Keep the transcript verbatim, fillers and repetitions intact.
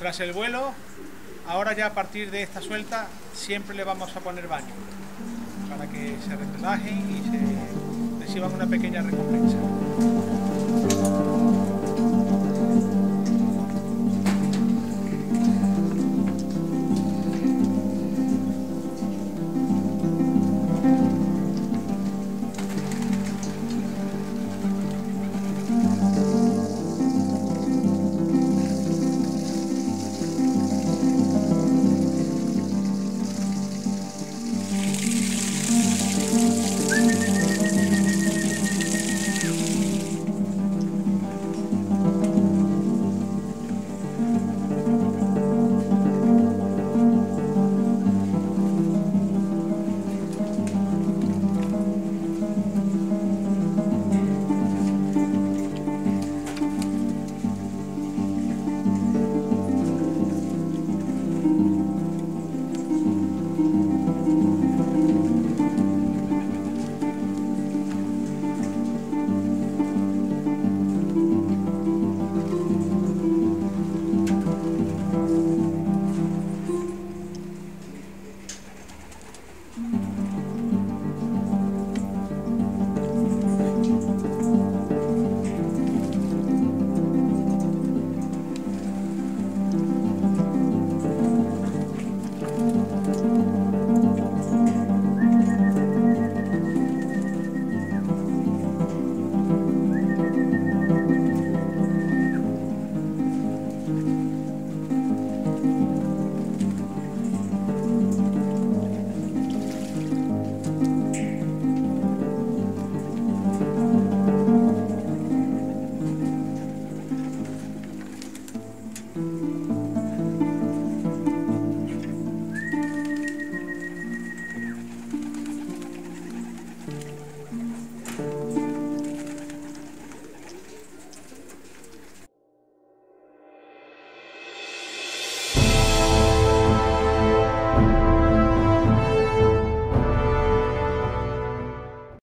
tras el vuelo, ahora ya a partir de esta suelta siempre le vamos a poner baño para que se relajen y se reciban una pequeña recompensa.